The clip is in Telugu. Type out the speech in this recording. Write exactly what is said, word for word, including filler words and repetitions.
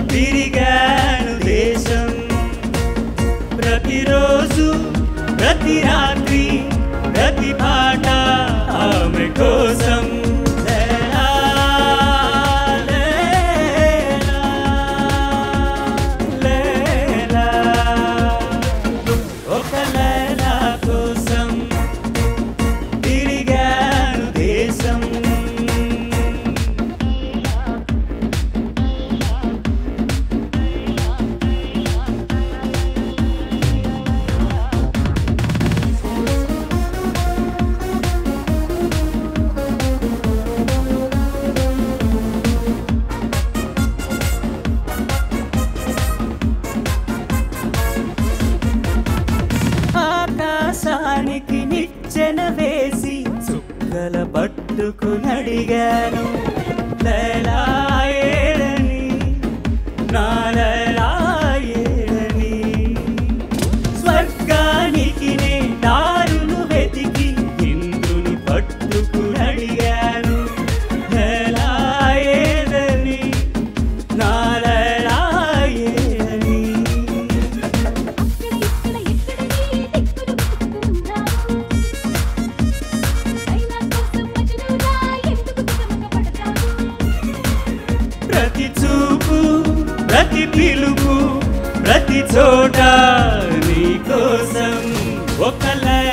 తిరిగాను దేశం ప్రతిరోజు ప్రతి రాత్రి ప్రతి పాట ఆమె కోసం ఆకాశానికి నిచ్చెన వేసి చుక్కల పట్టుకునడిగాను లైలా ఏడని నా లైలా ఏడని స్వర్గానికి నే దారులు వెతికి ఇంద్రుని పట్టుకునడిగాను లైలా ఏడని నా లైలా ఏడని ప్రతి చూపు ప్రతి పిలుపు ప్రతి చోట నీ కోసం ఒక